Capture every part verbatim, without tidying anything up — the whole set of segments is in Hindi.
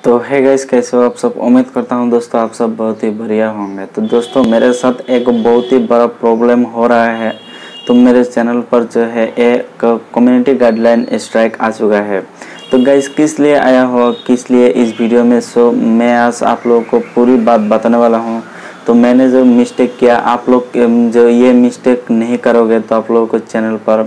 तो है गाइस, कैसे हो आप सब। उम्मीद करता हूं दोस्तों आप सब बहुत ही बढ़िया होंगे। तो दोस्तों मेरे साथ एक बहुत ही बड़ा प्रॉब्लम हो रहा है। तो मेरे चैनल पर जो है एक कम्युनिटी गाइडलाइन स्ट्राइक आ चुका है। तो गाइस किस लिए आया हो, किस लिए इस वीडियो में, सो मैं आज आप लोगों को पूरी बात बताने वाला हूं। तो मैंने जो मिस्टेक किया, आप लोग जो ये मिस्टेक नहीं करोगे तो आप लोगों को चैनल पर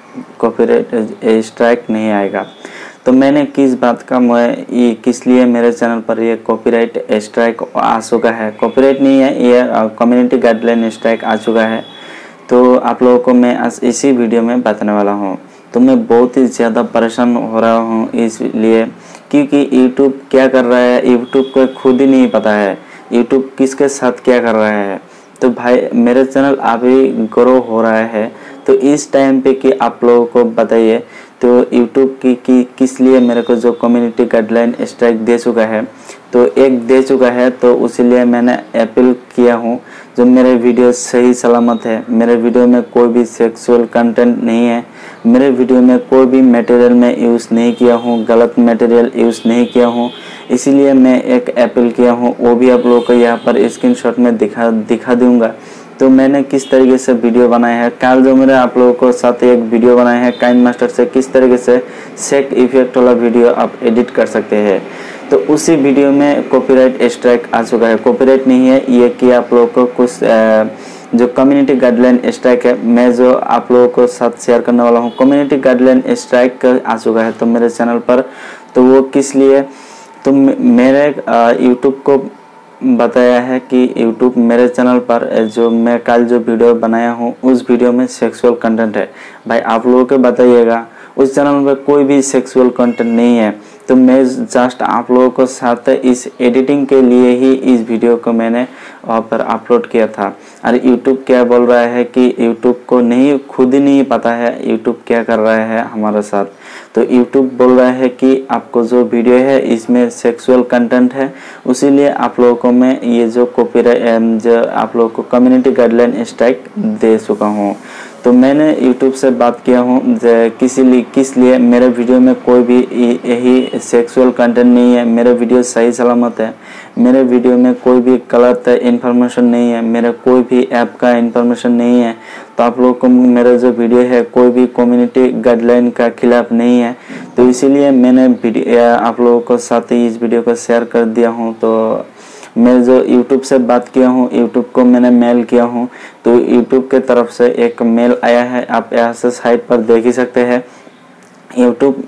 कॉपीराइट स्ट्राइक नहीं आएगा। तो मैंने किस बात का मैं ये किस लिए मेरे चैनल पर ये कॉपीराइट स्ट्राइक आ चुका है, कॉपीराइट नहीं है, ये कम्युनिटी गाइडलाइन स्ट्राइक आ चुका है। तो आप लोगों को मैं आज इसी वीडियो में बताने वाला हूँ। तो मैं बहुत ही ज़्यादा परेशान हो रहा हूँ इसलिए, क्योंकि यूट्यूब क्या कर रहा है यूट्यूब को खुद ही नहीं पता है यूट्यूब किसके साथ क्या कर रहा है। तो भाई मेरे चैनल अभी ग्रो हो रहा है, तो इस टाइम पे कि आप लोगों को बताइए तो यूट्यूब की कि किस लिए मेरे को जो कम्युनिटी गाइडलाइन स्ट्राइक दे चुका है। तो एक दे चुका है, तो उसीलिए मैंने अपील किया हूँ जो मेरे वीडियो सही सलामत है, मेरे वीडियो में कोई भी सेक्सुअल कंटेंट नहीं है, मेरे वीडियो में कोई भी मटेरियल में यूज़ नहीं किया हूँ, गलत मटेरियल यूज़ नहीं किया हूँ। इसीलिए मैं एक अपील किया हूँ, वो भी आप लोगों को यहाँ पर स्क्रीनशॉट में दिखा दिखा दूँगा। तो मैंने किस तरीके से वीडियो बनाया है, कल जो मेरे आप लोगों को साथ एक वीडियो बनाया है काइनमास्टर से, किस तरीके से सेक इफेक्ट वाला वीडियो आप एडिट कर सकते हैं। तो उसी वीडियो में कॉपीराइट स्ट्राइक आ चुका है। कॉपीराइट नहीं है ये कि आप लोगों को कुछ आ, जो कम्युनिटी गाइडलाइन स्ट्राइक है, मैं जो आप लोगों को साथ शेयर करने वाला हूँ, कम्युनिटी गाइडलाइन स्ट्राइक आ चुका है तो मेरे चैनल पर। तो वो किस लिए, तो मेरे यूट्यूब को बताया है कि यूट्यूब मेरे चैनल पर जो मैं कल जो वीडियो बनाया हूँ उस वीडियो में सेक्सुअल कंटेंट है। भाई आप लोगों को बताइएगा उस चैनल पर कोई भी सेक्सुअल कंटेंट नहीं है। तो मैं जस्ट आप लोगों को साथ इस एडिटिंग के लिए ही इस वीडियो को मैंने वहाँ पर अपलोड किया था। और यूट्यूब क्या बोल रहा है कि यूट्यूब को नहीं, खुद ही नहीं पता है यूट्यूब क्या कर रहा है हमारे साथ। तो यूट्यूब बोल रहा है कि आपको जो वीडियो है इसमें सेक्सुअल कंटेंट है, उसीलिए आप लोगों को मैं ये जो कॉपीराइट जो आप लोगों को कम्युनिटी गाइडलाइन स्ट्राइक दे चुका हूँ। तो मैंने यूट्यूब से बात किया हूँ किसी लिए किस लिए मेरे वीडियो में कोई भी यही सेक्सुअल कंटेंट नहीं है, मेरे वीडियो सही सलामत है, मेरे वीडियो में कोई भी गलत इन्फॉर्मेशन नहीं है, मेरे कोई भी ऐप का इन्फॉर्मेशन नहीं है। तो आप लोगों को मेरा जो वीडियो है कोई भी कम्युनिटी गाइडलाइन का खिलाफ नहीं है। तो इसीलिए मैंने वीडियो आप लोगों को साथ ही इस वीडियो को शेयर कर दिया हूँ। तो मैं जो यूट्यूब से बात किया हूँ, यूट्यूब को मैंने मेल किया हूँ, तो यूट्यूब के तरफ से एक मेल आया है, आप यहाँ से साइट पर देख ही सकते हैं। यूट्यूब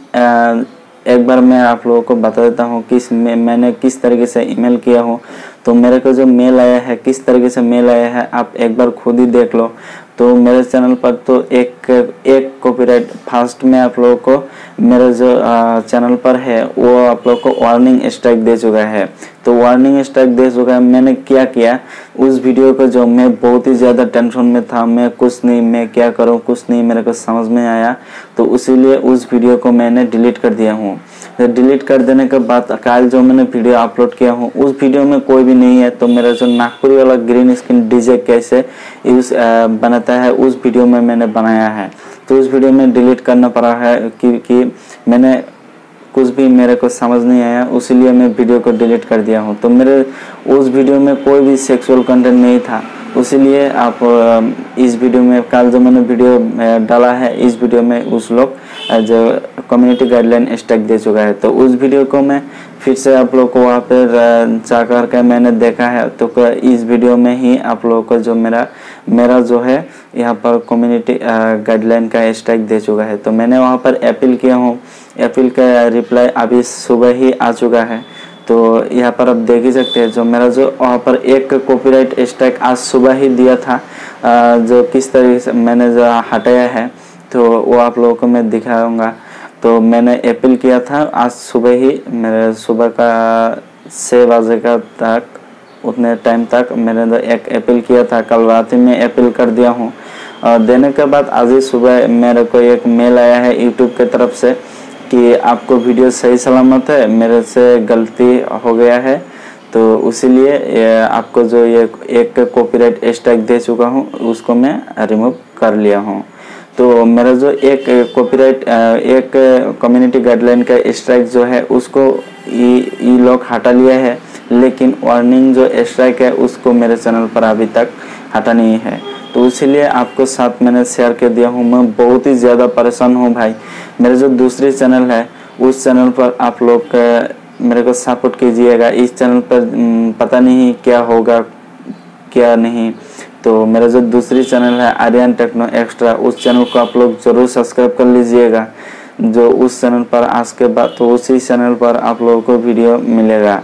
एक बार मैं आप लोगों को बता देता हूँ कि मैं, मैंने किस तरीके से ईमेल किया हूँ। तो मेरे को जो मेल आया है, किस तरीके से मेल आया है आप एक बार खुद ही देख लो। तो मेरे चैनल पर तो एक एक कॉपीराइट फर्स्ट में आप लोगों को मेरा जो चैनल पर है वो आप लोगों को वार्निंग स्ट्राइक दे चुका है। तो वार्निंग स्ट्राइक दे चुका है। मैंने क्या किया, उस वीडियो को जो मैं बहुत ही ज़्यादा टेंशन में था, मैं कुछ नहीं, मैं क्या करूं कुछ नहीं मेरे को समझ में आया। तो इसीलिए उस वीडियो को मैंने डिलीट कर दिया हूं। तो डिलीट कर देने के बाद कल जो मैंने वीडियो अपलोड किया हूं उस वीडियो में कोई भी नहीं है। तो मेरा जो नागपुरी वाला ग्रीन स्क्रीन डीजे कैसे यूज बनाता है उस वीडियो में मैंने बनाया है। तो उस वीडियो में डिलीट करना पड़ा है क्योंकि मैंने कुछ भी मेरे को समझ नहीं आया, उसीलिए मैं वीडियो को डिलीट कर दिया हूँ। तो मेरे उस वीडियो में कोई भी सेक्सुअल कंटेंट नहीं था, उसीलिए आप इस वीडियो में कल जो मैंने वीडियो डाला है इस वीडियो में उस लोग जो कम्युनिटी गाइडलाइन स्ट्राइक दे चुका है। तो उस वीडियो को मैं फिर से आप लोग को वहाँ पर जा कर के मैंने देखा है। तो इस वीडियो में ही आप लोगों को जो मेरा मेरा जो है यहाँ पर कम्युनिटी गाइडलाइन का स्ट्राइक दे चुका है। तो मैंने वहाँ पर अपील किया हूँ, अपील का रिप्लाई अभी सुबह ही आ चुका है। तो यहाँ पर आप देख ही सकते हैं जो मेरा जो वहाँ पर एक कॉपीराइट स्ट्राइक आज सुबह ही दिया था, जो किस तरीके से मैंने जो हटाया है तो वो आप लोगों को मैं दिखाऊंगा। तो मैंने अपील किया था आज सुबह ही, मेरे सुबह का छः बजे का तक उतने टाइम तक मैंने तो एक अपील किया था, कल रात ही में अपील कर दिया हूँ। और देने के बाद आज ही सुबह मेरे को एक मेल आया है यूट्यूब की तरफ से कि आपको वीडियो सही सलामत है, मेरे से गलती हो गया है। तो उसीलिए आपको जो ये एक कॉपीराइट स्ट्राइक दे चुका हूँ उसको मैं रिमूव कर लिया हूँ। तो मेरा जो एक कॉपीराइट एक कम्युनिटी गाइडलाइन का स्ट्राइक जो है उसको ये लोग हटा लिया है, लेकिन वार्निंग जो स्ट्राइक है उसको मेरे चैनल पर अभी तक हटा नहीं है। तो इसीलिए आपको साथ मैंने शेयर कर दिया हूँ। मैं बहुत ही ज़्यादा परेशान हूँ भाई। मेरे जो दूसरी चैनल है उस चैनल पर आप लोग मेरे को सपोर्ट कीजिएगा। इस चैनल पर पता नहीं क्या होगा क्या नहीं। तो मेरा जो दूसरी चैनल है आर्यन टेक्नो एक्स्ट्रा, उस चैनल को आप लोग ज़रूर सब्सक्राइब कर लीजिएगा। जो उस चैनल पर आज के बाद तो उसी चैनल पर आप लोगों को वीडियो मिलेगा।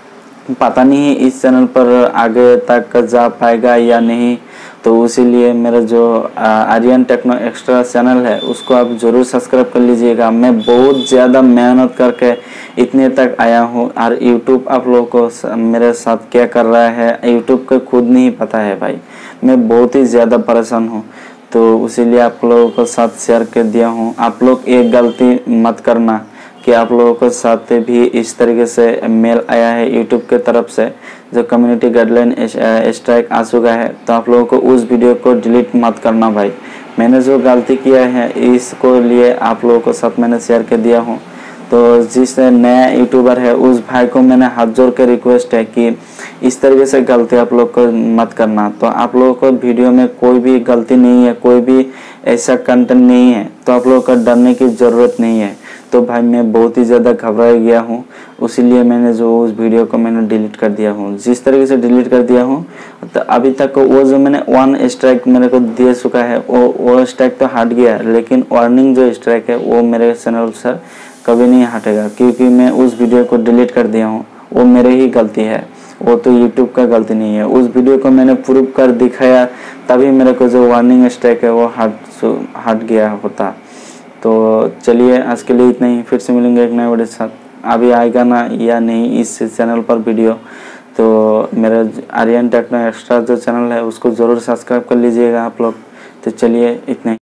पता नहीं इस चैनल पर आगे तक जा पाएगा या नहीं, तो इसीलिए मेरा जो आर्यन टेक्नो एक्स्ट्रा चैनल है उसको आप ज़रूर सब्सक्राइब कर लीजिएगा। मैं बहुत ज़्यादा मेहनत करके इतने तक आया हूँ और यूट्यूब आप लोगों को मेरे साथ क्या कर रहा है यूट्यूब को खुद नहीं पता है भाई। मैं बहुत ही ज़्यादा परेशान हूँ, तो इसीलिए आप लोगों को साथ शेयर कर दिया हूँ। आप लोग एक गलती मत करना कि आप लोगों के साथ भी इस तरीके से मेल आया है यूट्यूब के तरफ से जो कम्युनिटी गाइडलाइन स्ट्राइक आ चुका है, तो आप लोगों को उस वीडियो को डिलीट मत करना भाई। मैंने जो गलती किया है इसको लिए आप लोगों को साथ मैंने शेयर कर दिया हूँ। तो जिस नया यूट्यूबर है उस भाई को मैंने हाथ जोड़ के रिक्वेस्ट है कि इस तरीके से गलती आप लोग को मत करना। तो आप लोगों को वीडियो में कोई भी गलती नहीं है, कोई भी ऐसा कंटेंट नहीं है, तो आप लोगों को डरने की ज़रूरत नहीं है। तो भाई मैं बहुत ही ज़्यादा घबरा गया हूँ, इसीलिए मैंने जो उस वीडियो को मैंने डिलीट कर दिया हूँ। जिस तरीके से डिलीट कर दिया हूँ तो अभी तक वो जो मैंने वन स्ट्राइक मेरे को दे चुका है वो वो स्ट्राइक तो हट गया, लेकिन वार्निंग जो स्ट्राइक है वो मेरे चैनल से कभी नहीं हटेगा, क्योंकि मैं उस वीडियो को डिलीट कर दिया हूँ। वो मेरे ही गलती है, वो तो यूट्यूब का गलती नहीं है। उस वीडियो को मैंने प्रूव कर दिखाया तभी मेरे को जो वार्निंग स्ट्राइक है वो हट हट गया होता। तो चलिए आज के लिए इतना ही, फिर से मिलेंगे एक नए वीडियो के साथ। अभी आएगा ना या नहीं इस चैनल पर वीडियो, तो मेरा आर्यन टेक्नो एक्स्ट्रा जो चैनल है उसको ज़रूर सब्सक्राइब कर लीजिएगा आप लोग। तो चलिए इतना ही।